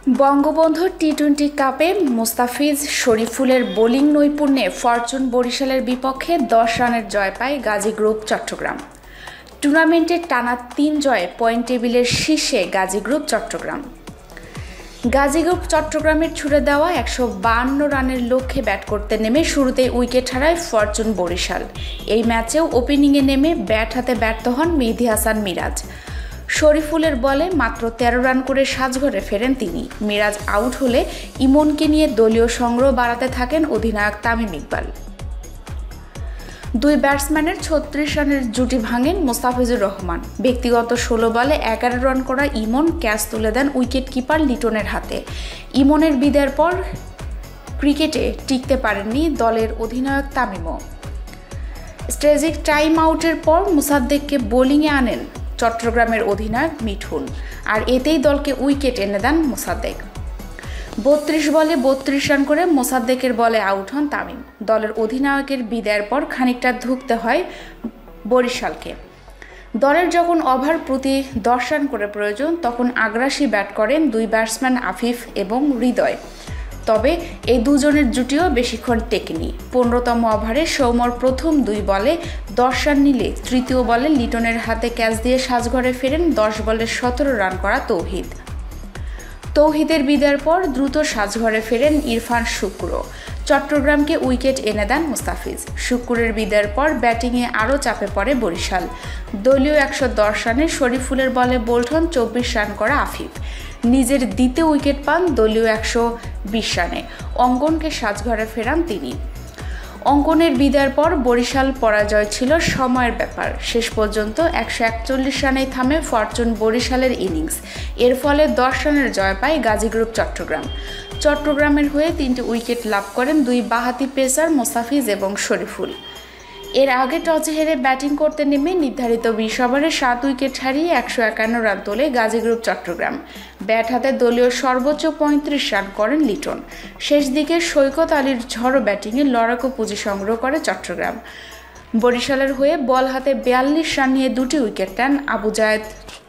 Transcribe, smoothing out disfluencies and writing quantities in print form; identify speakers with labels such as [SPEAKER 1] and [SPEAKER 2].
[SPEAKER 1] বঙ্গবন্ধু টি-20 কাপে মোস্তাফিজ শরীফুলের বোলিং নৈপুণ্যে ফরচুন বরিশালের বিপক্ষে 10 রানের জয় পায় গাজী গ্রুপ চট্টগ্রাম। টুর্নামেন্টের টানা 3 জয়ে পয়েন্ট টেবিলের শীর্ষে গাজী গ্রুপ চট্টগ্রাম। গাজী গ্রুপ চট্টগ্রামের ছুড়ে দেওয়া 152 রানের লক্ষ্যে ব্যাট করতে নেমে শুরুতেই উইকেট হারায় ফরচুন বরিশাল। এই ম্যাচেও ওপেনিংয়ে নেমে ব্যাট হাতে ব্যর্থ হন মেহেদী হাসান মিরাজ। শরীফুলের বলে মাত্র 13 রান করে সাজঘরে ফেরেন তিনি। মিরাজ আউট হলে ইমনকে নিয়ে দলীয় সংগ্রহ বাড়াতে থাকেন অধিনায়ক তামিম ইকবাল। দুই ব্যাটসম্যানের 36 রানের জুটি ভাঙেন মোস্তাফিজুর রহমান। ব্যক্তিগত 16 বলে 11 রান করা ইমন ক্যাচ তুলে দেন উইকেট কিপার লিটনের হাতে। ইমনের বিদায়ের পর ক্রিকেটে টিকতে পারেননি দলের অধিনায়ক তামিমও। স্ট্র্যাটেজিক টাইম আউটের পর মুসাদ্দেককে বোলিংয়ে আনেন চট্টগ্রামের অধিনায়ক মিঠুন, আর এতেই দলকে উইকেট এনে দেন মোসাদ্দেক। 32 বলে 32 রান করে মোসাদ্দেকের বলে আউট হন তামিম। দলের অধিনায়কের বিদায়ের পর খানিকটা ধুঁকতে হয় বরিশালকে। দলের যখন ওভার প্রতি 10 রান করে প্রয়োজন, তখন আগ্রাসী ব্যাট করেন দুই ব্যাটসম্যান আফিফ এবং হৃদয়। তবে এই দুজনের জুটিও বেশিক্ষণ টেকেনি। 15তম ওভারে সৌম্যর প্রথম 2 বলে 10 রান নিলে তৃতীয় বলে লিটনের হাতে ক্যাচ দিয়ে সাজঘরে ফেরেন 10 বলে 17 রান করা তৌহিদের বিদায়ের পর দ্রুত সাজঘরে ফেরেন ইরফান শুক্র। চট্টগ্রামকে উইকেট এনে দেন মুস্তাফিজ। শুক্রের বিদায়ের পর ব্যাটিংয়ে আরও চাপে পড়ে বরিশাল। দলীয় 110 রানে শরীফুলের বলে বোল্ড হন 24 রান করা আফিফ। নিজের দ্বিতীয় উইকেট পান দলীয় 120 রানে। অঙ্কনকে সাজঘরে ফেরান তিনি। অঙ্কনের বিদায়ের পর বরিশাল পরাজয় ছিল সময়ের ব্যাপার। শেষ পর্যন্ত 141 রানেই থামে ফরচুন বরিশালের ইনিংস। এর ফলে 10 রানের জয় পায় গাজী গ্রুপ চট্টগ্রাম। চট্টগ্রামের হয়ে 3টি উইকেট লাভ করেন দুই বাঁহাতি পেসার মোস্তাফিজ এবং শরীফুল। এর আগে টসে হেরে ব্যাটিং করতে নেমে নির্ধারিত 20 ওভারে 7 উইকেট হারিয়ে 151 রান তোলে গাজী গ্রুপ চট্টগ্রাম। ব্যাট হাতে দলীয় সর্বোচ্চ 35 রান করেন লিটন। শেষ দিকে সৈকত আলীর ঝড়ো ব্যাটিংয়ে লড়াকু পুঁজি সংগ্রহ করে চট্টগ্রাম। বরিশালের হয়ে বল হাতে 42 রান নিয়ে 2টি উইকেট নেন আবু জায়েদ।